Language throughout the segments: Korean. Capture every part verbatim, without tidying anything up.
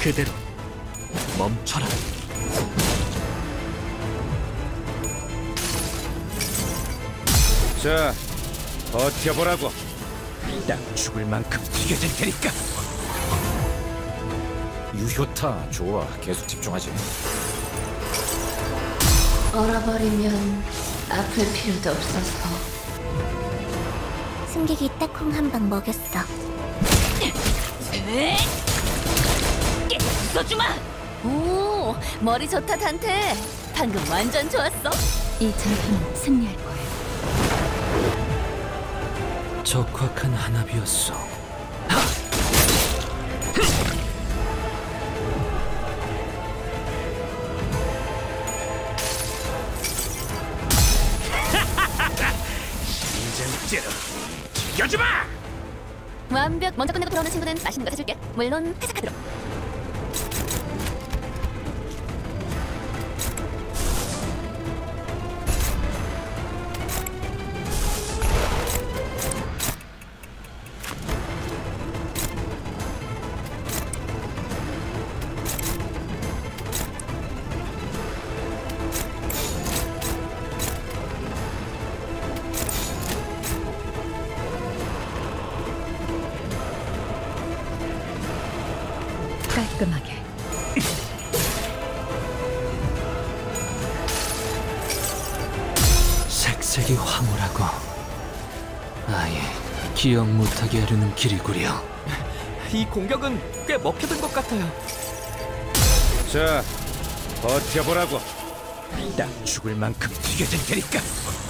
그대로 멈춰라. 자, 버텨보라고. 딱 죽을 만큼 튀겨질 테니까. 유효타 좋아. 계속 집중하지. 얼어버리면 아플 필요도 없어서. 승객이 딱콩 한 방 먹였어. 써주마! 오, 머리 좋다 단테. 방금 완전 좋았어. 이 전투는 승리할 거야. 적확한 한압이었어. 인증죄로 튀겨주마! 완벽. 먼저 끝내고 돌아오는 친구는 맛있는 거 사줄게. 물론 회사 카드로. 깔끔하게. 색색이 황홀하고 아예 기억 못하게 하려는 길이구려. 이 공격은 꽤 먹혀든 것 같아요. 자, 버텨보라고. 딱 죽을 만큼 튀겨질 테니까.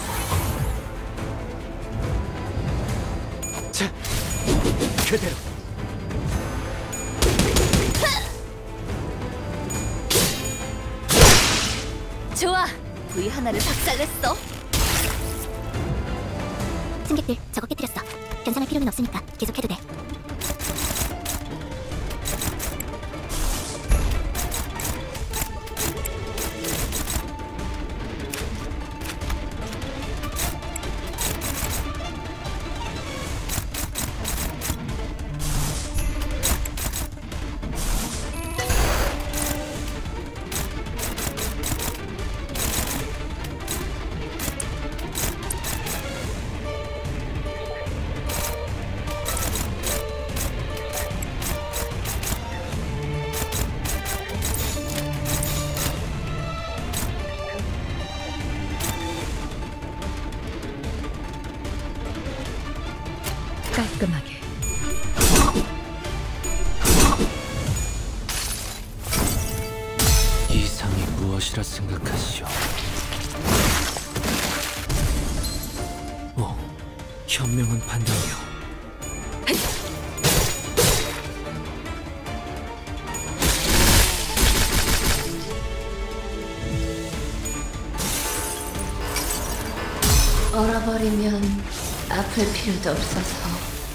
자, 그대로. 좋아. 부위 하나를 박살냈어. 승객들, 저거 깨뜨렸어. 변상할 필요는 없으니까 계속해도 돼. 깔끔하게. 이상이 무엇이라 생각하시오? 오, 현명한 판단이요. 얼어버리면 아플 필요도 없어서.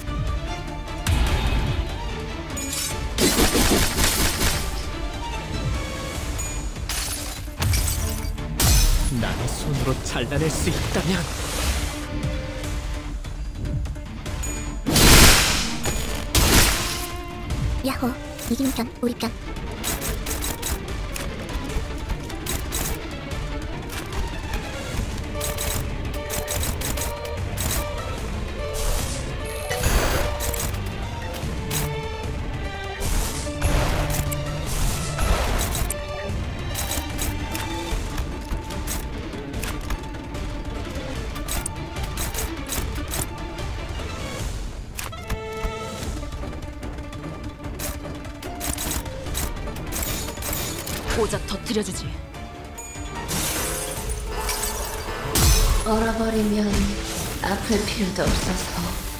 나의 손으로 잘라낼 수 있다면. 야호, 이기는 편, 우리 편. 고작 터뜨려주지. 얼어버리면 아플 필요도 없어서.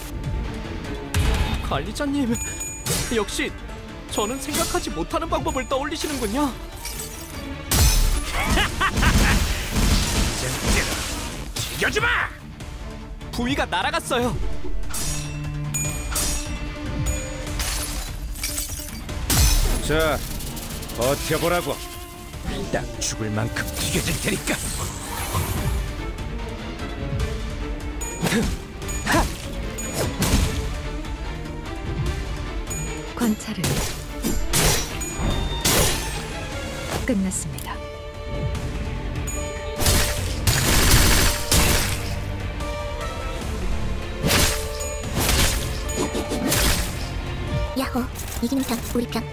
관리자님, 역시 저는 생각하지 못하는 방법을 떠올리시는군요. 인증죄로 튀겨주마! 부위가 날아갔어요. 자, 버텨보라고. 딱 죽을 만큼 튀겨질 테니까. 관찰을. 끝났습니다. 야호, 이기는 편, 우리 편.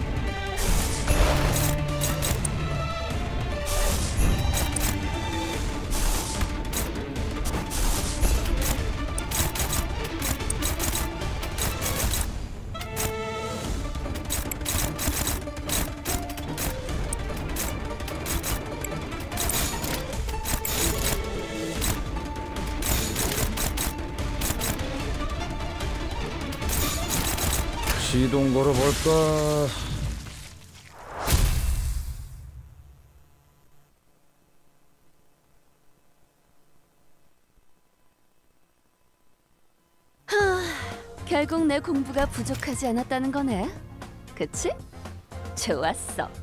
시동 걸어볼까? 결국 내 공부가 부족하지 않았다는 거네. 그치? 좋았어.